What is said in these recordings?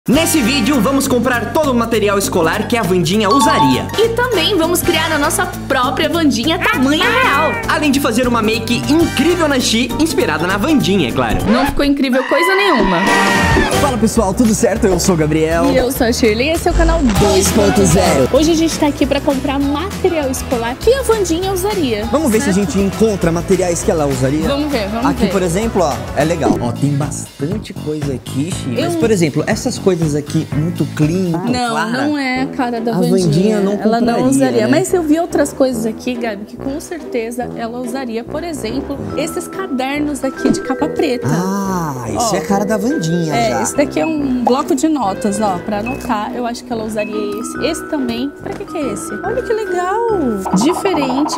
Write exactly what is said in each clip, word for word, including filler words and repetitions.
Nesse vídeo, vamos comprar todo o material escolar que a Wandinha usaria. E também vamos criar a nossa própria Wandinha tamanho real. Além de fazer uma make incrível na Xi, inspirada na Wandinha, é claro. Não ficou incrível coisa nenhuma. Fala pessoal, tudo certo? Eu sou o Gabriel. E eu sou a Shirley, esse é o canal dois ponto zero. Hoje a gente tá aqui pra comprar material escolar que a Wandinha usaria. Vamos ver certo? Se a gente encontra materiais que ela usaria. Vamos ver, vamos aqui, ver. Aqui, por exemplo, ó, é legal. Ó, tem bastante coisa aqui, Xi. Eu... Mas, por exemplo, essas coisas aqui, muito clean, muito não, clara. Não, não é a cara da a Wandinha. Wandinha não Ela não usaria. né? Mas eu vi outras coisas aqui, Gabi, que com certeza ela usaria. Por exemplo, esses cadernos aqui de capa preta. Ah, isso ó, é a cara da Wandinha é, já. Esse daqui é um bloco de notas, ó, pra anotar. Eu acho que ela usaria esse. Esse também. Pra que que é esse? Olha que legal. Diferente.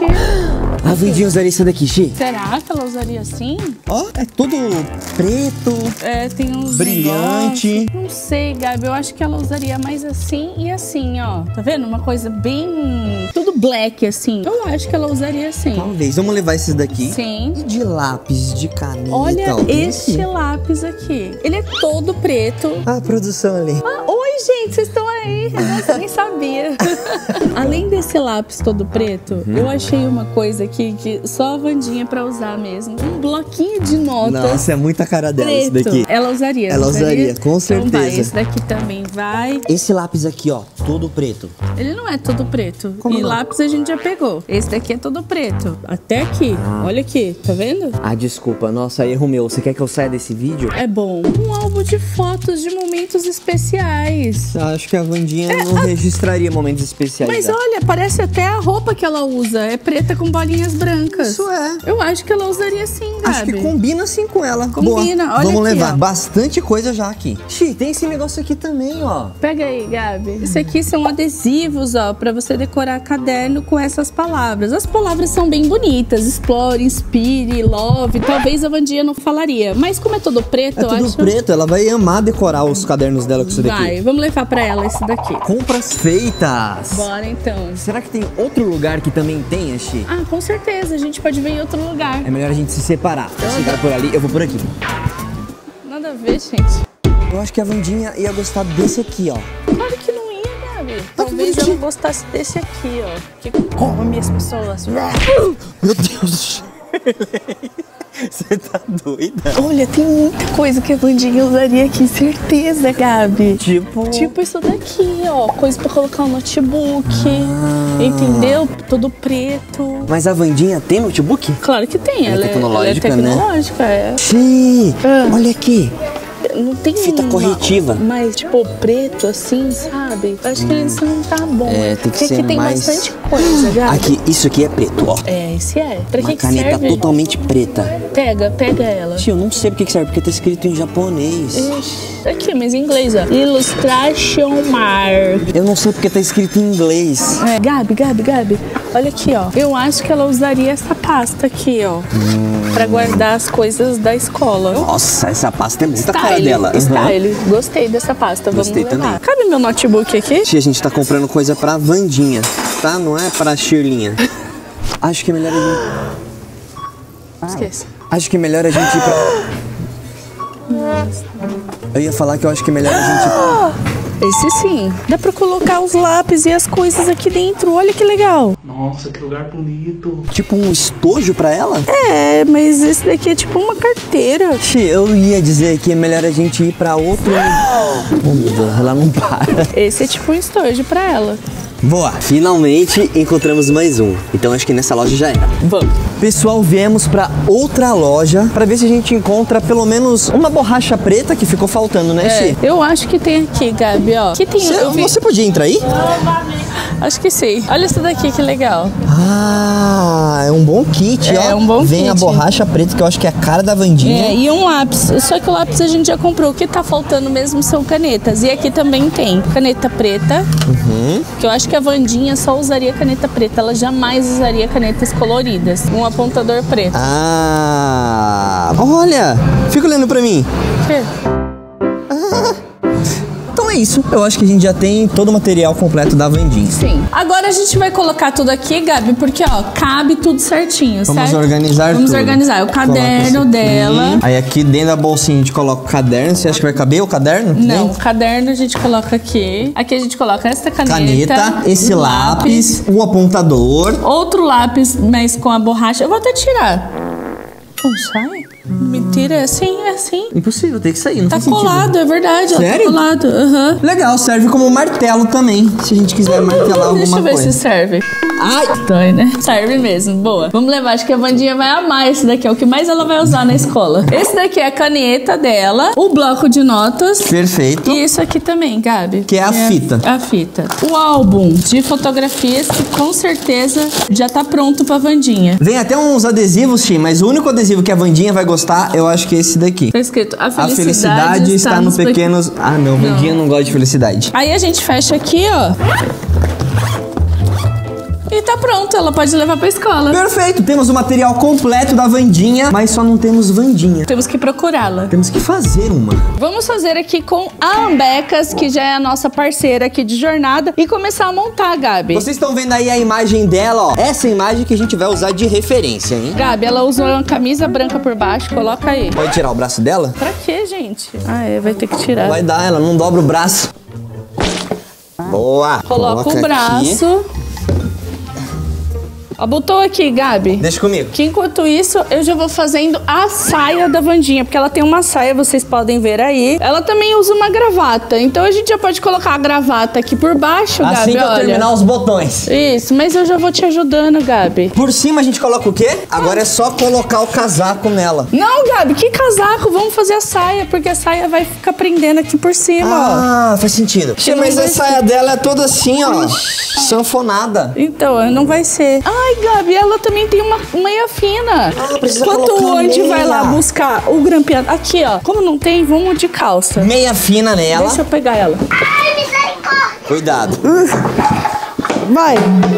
A Wandinha usaria esse daqui, Xi? Será que ela usaria assim? Ó, é tudo preto. É, tem uns brilhante. Negócios. Não sei, Gabi. Eu acho que ela usaria mais assim e assim, ó. Tá vendo? Uma coisa bem... tudo black, assim. Eu acho que ela usaria assim. Talvez. Vamos levar esses daqui. Sim. E de lápis, de caneta. Olha ó, este aqui. lápis aqui. Ele é todo preto. Ah, a produção ali. Ah, oi, gente. Vocês estão aí. Nossa, nem sabia. Além desse lápis todo preto, uhum. eu achei uma coisa aqui que só a Wandinha pra usar mesmo. Um bloquinho de notas. Nossa, é muita cara dela preto. esse daqui. Ela usaria. Ela usaria, usaria com certeza. Então vai, esse daqui também vai. Esse lápis aqui, ó, todo preto. Ele não é todo preto. Como e não? lápis a gente já pegou. Esse daqui é todo preto. Até aqui. Ah. Olha aqui, tá vendo? Ah, desculpa. Nossa, erro meu. Você quer que eu saia desse vídeo? É bom. Um álbum de fotos de momentos especiais. Acho que a Wandinha é, não a... registraria momentos especiais. Mas né? olha, parece até a roupa que ela usa. É preta com bolinhas brancas. Isso é. Eu acho que ela usaria sim, Gabi. Acho que combina sim com ela. Combina. Boa. Olha Vamos aqui, levar ó. bastante coisa já aqui. Xi, tem esse negócio aqui também, ó. Pega aí, Gabi. Isso aqui são adesivos, ó, pra você decorar caderno com essas palavras. As palavras são bem bonitas. Explore, inspire, love. Talvez a Wandinha não falaria. Mas como é todo preto, é eu tudo acho... preto. Ela vai amar decorar os cadernos dela com isso daqui. Vai, vamos levar pra ela esse daqui. Compras feitas. Bora, então. Será que tem outro lugar que também tem, Xi? Ah, com certeza. A gente pode ver em outro lugar. É melhor a gente se separar. Você vai por ali, eu vou por aqui. Nada a ver, gente. Eu acho que a Wandinha ia gostar desse aqui, ó. Claro que não ia, Gabi. Talvez ela gostasse desse aqui, ó. Que come as pessoas. Meu Deus. Você tá doida? Olha, tem muita coisa que a Wandinha usaria aqui, certeza, Gabi. Tipo... Tipo isso daqui, ó. Coisa pra colocar no notebook. Ah. Entendeu? Todo preto. Mas a Wandinha tem notebook? Claro que tem. Ela, ela é tecnológica, ela é tecnológica, né? é. Sim. Ah. Olha aqui. Não tem fita uma, corretiva. Mas, tipo, preto assim, sabe? Acho hum. que isso não tá bom. É, tem que Porque ser aqui tem mais... bastante coisa, Gabi. Aqui, isso aqui é preto, ó. É, esse é. Pra Uma que que caneta serve? totalmente preta. Pega, pega ela. Tio, eu não sei porque que serve, porque tá escrito em japonês. Ixi, aqui, mas em inglês, ó. Illustration Mark. Eu não sei porque tá escrito em inglês. É, Gabi, Gabi, Gabi. Olha aqui, ó. Eu acho que ela usaria essa pasta aqui, ó. Hum. Pra guardar as coisas da escola. Nossa, essa pasta é muita Style, cara dela. Style. Uhum. Gostei dessa pasta. Gostei Vamos levar. também. Cabe meu notebook aqui? Tia, a gente tá comprando coisa pra Wandinha, tá? Não é pra Shirlinha. Acho que é melhor a gente... Esqueça. Acho que é melhor a gente ir pra... Eu ia falar que eu acho que é melhor a gente ir pra... Esse sim. Dá pra colocar os lápis e as coisas aqui dentro. Olha que legal. Nossa, que lugar bonito. Tipo um estojo pra ela? É, mas esse daqui é tipo uma carteira. Eu ia dizer que é melhor a gente ir pra outro... Oh, meu Deus, ela não para. Esse é tipo um estojo pra ela. Boa! Finalmente encontramos mais um. Então acho que nessa loja já era. Vamos. Pessoal, viemos pra outra loja pra ver se a gente encontra pelo menos uma borracha preta que ficou faltando, né, Xi? É, eu acho que tem aqui, Gabi, ó. Que tem, Cê, eu vi... Você podia entrar aí? Acho que sim. Olha essa daqui, que legal. Ah, é um bom kit, é, ó. É um bom Vem kit. a borracha preta, que eu acho que é a cara da Wandinha. É, e um lápis. Só que o lápis a gente já comprou. O que tá faltando mesmo são canetas. E aqui também tem caneta preta. Uhum. Que eu acho que a Wandinha só usaria caneta preta. Ela jamais usaria canetas coloridas. Um apontador preto. Ah, olha! Fica olhando pra mim. O quê? Ah, então é isso. Eu acho que a gente já tem todo o material completo da Wandinha. Sim. Agora a gente vai colocar tudo aqui, Gabi, porque, ó, cabe tudo certinho, Vamos certo? organizar Vamos tudo. organizar. O caderno dela. Aí aqui dentro da bolsinha a gente coloca o caderno. Você acha que vai caber o caderno? Não, o Dentro? caderno a gente coloca aqui. Aqui a gente coloca essa caneta. Caneta, esse um lápis, o apontador. Outro lápis, mas com a borracha. Eu vou até tirar. Não sai? Mentira, é assim, é assim. Impossível, tem que sair, não Tá faz sentido. colado, é verdade. Ó, Sério? tá colado. Aham. Legal, serve como martelo também, se a gente quiser martelar alguma Deixa eu ver coisa. se serve. Ai! Dói, né? Serve mesmo, boa. Vamos levar, acho que a Wandinha vai amar esse daqui, é o que mais ela vai usar na escola. Esse daqui é a caneta dela, o bloco de notas. Perfeito. E isso aqui também, Gabi. Que é a fita. A fita. O álbum de fotografias que com certeza já tá pronto pra Wandinha. Vem até uns adesivos, Tim, mas o único adesivo que a Wandinha vai gostar, eu acho que é esse daqui. Tá escrito, a A felicidade, felicidade está nos pe- pequenos... Ah, não, Wandinha não gosta de felicidade. Aí a gente fecha aqui, ó. E tá pronto, ela pode levar pra escola. Perfeito, temos o material completo da Wandinha, mas só não temos Wandinha. Temos que procurá-la. Temos que fazer uma. Vamos fazer aqui com a Ambecas, que já é a nossa parceira aqui de jornada, e começar a montar, Gabi. Vocês estão vendo aí a imagem dela, ó. Essa imagem que a gente vai usar de referência, hein? Gabi, ela usou uma camisa branca por baixo, coloca aí. Pode tirar o braço dela? Pra quê, gente? Ah, é, vai ter que tirar. Vai dar, ela não dobra o braço. Boa! Coloca o aqui. braço. Ó, botou aqui, Gabi. Deixa comigo. Que enquanto isso, eu já vou fazendo a saia da Wandinha, porque ela tem uma saia, vocês podem ver aí. Ela também usa uma gravata, então a gente já pode colocar a gravata aqui por baixo, Gabi, Assim que eu olha. terminar os botões. Isso, mas eu já vou te ajudando, Gabi. Por cima a gente coloca o quê? Agora é só colocar o casaco nela. Não, Gabi, que casaco? Vamos fazer a saia, porque a saia vai ficar prendendo aqui por cima, Ah, faz sentido. Porque Mas não a vai saia dela é toda assim, ó. Sanfonada. ó. Então, não vai ser. Ai, Gabi, ela também tem uma meia fina. Ah, precisa Enquanto colocar o Andy meia. vai lá buscar o grampeado. Aqui, ó. Como não tem, vamos de calça. Meia fina nela. Deixa eu pegar ela. Cuidado. Vai.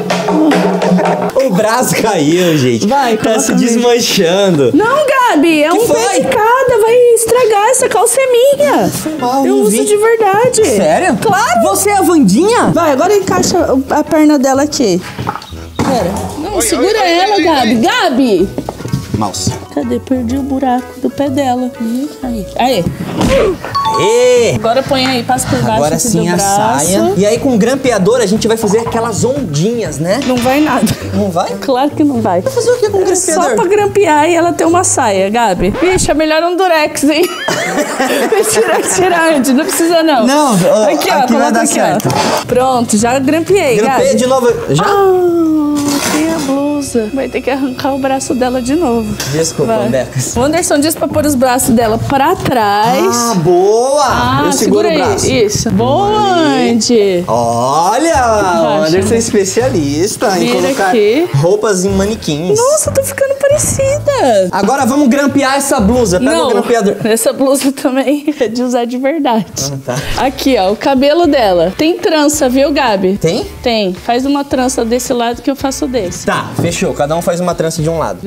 O braço caiu, gente. Vai, tá coloca se mesmo. desmanchando. Não, Gabi, é Que um foi? pé de cada. Vai estragar, essa calça é minha. mal, eu não uso vi. de verdade. Sério? Claro. Você é a Wandinha? Vai, agora encaixa a perna dela aqui. Pera. Não, segura ela, Gabi. Gabi! Mouse. Cadê? Perdi o buraco do pé dela. Ih, Aí. Aí. Aê! Agora põe aí, passa por baixo Agora aqui sim do a braço. saia. E aí com o grampeador a gente vai fazer aquelas ondinhas, né? Não vai nada. Não vai? Claro que não vai. Vai fazer o que com o É só grampeador? pra grampear e ela ter uma saia, Gabi. Vixe, é melhor um durex, hein? Tira, tira antes, não precisa não. Não, ó, aqui, ó, aqui vai coloca dar aqui, certo. ó. Pronto, já grampeei, Grampeia Gabi. de novo. Já? Ah, tem a blusa. Vai ter que arrancar o braço dela de novo. Desculpa, Vai. Becas. O Anderson disse pra pôr os braços dela pra trás. Ah, boa! Ah, Eu seguro segura o aí. braço. Isso. Boa, Andy. Olha! O Baixa. Anderson é especialista em Vira colocar aqui. roupas em manequins. Nossa, tô ficando parecida. Agora vamos grampear essa blusa. Pega Não, o grampeador. essa blusa também é de usar de verdade. Ah, tá. Aqui, ó, o cabelo dela. Tem trança, viu, Gabi? Tem? Tem. Faz uma trança desse lado que eu faço desse. Tá, fechou. Cada um faz uma trança de um lado.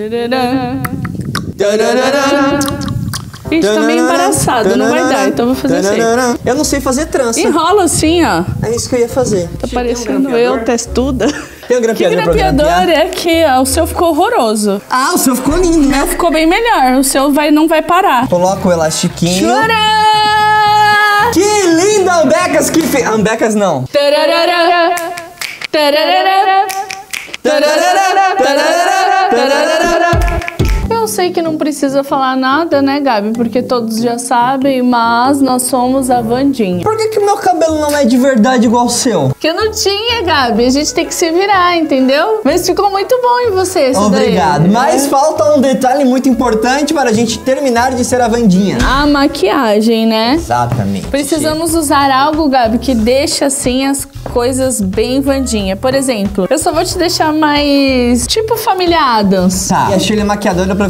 Ixi, tá meio embaraçado, não vai dar, então eu vou fazer assim. Eu não sei fazer trança. Enrola assim, ó. É isso que eu ia fazer. Tá parecendo eu, testuda. Tem um Que grampeador pra grampeador grampear? é aqui, ó. O seu ficou horroroso. Ah, o seu ficou lindo, né? Ficou bem melhor. O seu vai, não vai parar. Coloca o elastiquinho. Chorá! Que linda, Ambecas! Que fe... Ambecas não. Tararara, tararara, tararara, tararara, tararara. Eu sei que não precisa falar nada, né, Gabi? Porque todos já sabem, mas nós somos a Wandinha. Por que que o meu cabelo não é de verdade igual o seu? Que eu não tinha, Gabi. A gente tem que se virar, entendeu? Mas ficou muito bom em você esse Obrigado. daí. Mas falta um detalhe muito importante para a gente terminar de ser a Wandinha. A maquiagem, né? Exatamente. Precisamos usar algo, Gabi, que deixe assim as coisas bem Wandinha. Por exemplo, eu só vou te deixar mais tipo família Addams. Tá. E a Shirley é maquiadora profissional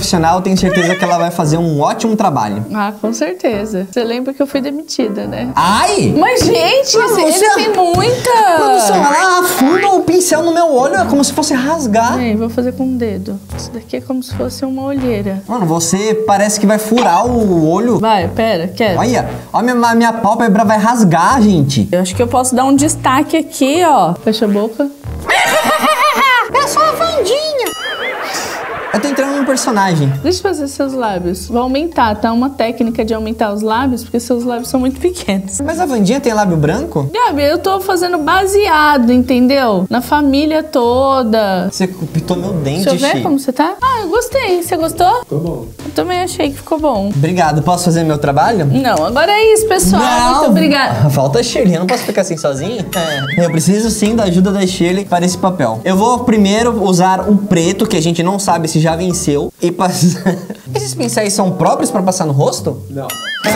profissional, eu tenho certeza que ela vai fazer um ótimo trabalho. Ah, com certeza. Você lembra que eu fui demitida, né? Ai! Mas, gente, Produção, ele tem muita... Produção, ela afunda o pincel no meu olho, é como se fosse rasgar. Ei, vou fazer com o dedo. Isso daqui é como se fosse uma olheira. Mano, você parece que vai furar o olho. Vai, pera, quero. Olha, olha minha, minha pálpebra vai rasgar, gente. Eu acho que eu posso dar um destaque aqui, ó. Fecha a boca. É só a Vandinha. Eu tô entrando num personagem. Deixa eu fazer seus lábios. Vou aumentar, tá? Uma técnica de aumentar os lábios, porque seus lábios são muito pequenos. Mas a Vandinha tem lábio branco? Gabi, eu tô fazendo baseado, entendeu? Na família toda. Você pitou meu dente, Deixa eu ver Chi. como você tá. Ah, eu gostei. Você gostou? Ficou bom. Eu também achei que ficou bom. Obrigado, posso fazer meu trabalho? Não, agora é isso, pessoal. Muito obrigada. Falta a Shirley, eu não posso ficar assim sozinho? É. Eu preciso sim da ajuda da Shirley para esse papel. Eu vou primeiro usar o preto, que a gente não sabe se já venceu, e passar... Esses pincéis são próprios para passar no rosto? Não.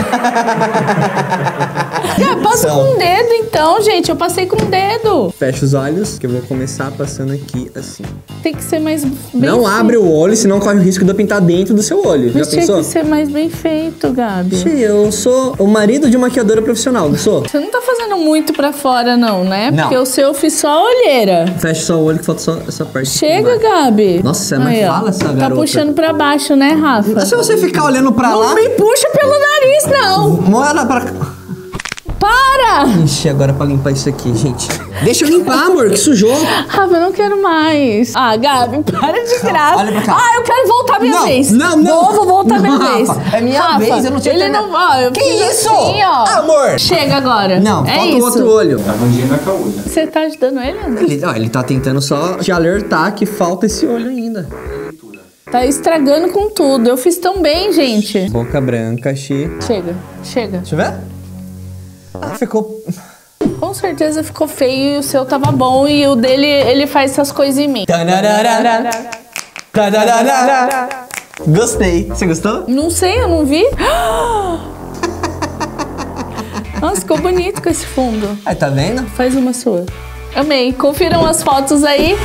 Já passa São. com o dedo, então, gente. Eu passei com o dedo. Fecha os olhos, que eu vou começar passando aqui assim. Tem que ser mais bem Não feito. abre o olho, senão corre o risco de eu pintar dentro do seu olho. Mas Já tinha pensou? que ser mais bem feito, Gabi. Sim, eu sou o marido de uma maquiadora profissional, não sou? Você não tá fazendo muito pra fora, não, né? Não. Porque o seu eu fiz só a olheira. Fecha só o olho que falta só essa parte. Chega, aqui embaixo. Gabi. Nossa, você é mais Aí, ó. fala essa Tá garota. puxando pra baixo, né, Rafa? Se você ficar olhando pra Não lá... me puxa pelo nariz, não. Mora pra cá. Para! Ixi, agora pra limpar isso aqui, gente. Deixa eu limpar, amor, que sujou. Rafa, eu não quero mais. Ah, Gabi, para de graça. Olha pra cá. Ah, eu quero voltar minha Não, vez. não, não. Vou, vou voltar minha Não, vez. Rafa, é minha Rafa, vez, eu não tinha Ele terminado. não... Ó, eu Que fiz isso? assim, ó. Amor. Chega agora. Não, é falta isso. o outro olho. A Vandinha não é caolha. Você tá ajudando ele, André? Ele, ó, ele tá tentando só te alertar que falta esse olho ainda. Tá estragando com tudo. Eu fiz tão bem, gente. Boca branca, Xi. Chega, chega. Deixa eu ver. Ah, ficou... Com certeza ficou feio e o seu tava bom e o dele, ele faz essas coisas em mim. Tararara. Tararara. Gostei. Você gostou? Não sei, eu não vi. Nossa, ficou bonito com esse fundo. Aí, tá vendo? Faz uma sua. Amei. Confiram as fotos aí.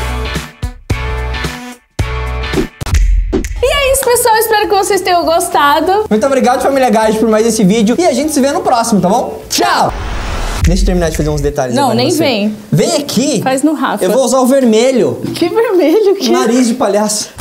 E é isso, pessoal. Espero que vocês tenham gostado. Muito obrigado, família Gage, por mais esse vídeo. E a gente se vê no próximo, tá bom? Tchau! Deixa eu terminar de fazer uns detalhes Não, agora em nem você. vem. Vem aqui. Faz no Rafa. Eu vou usar o vermelho. Que vermelho que... Nariz de palhaço.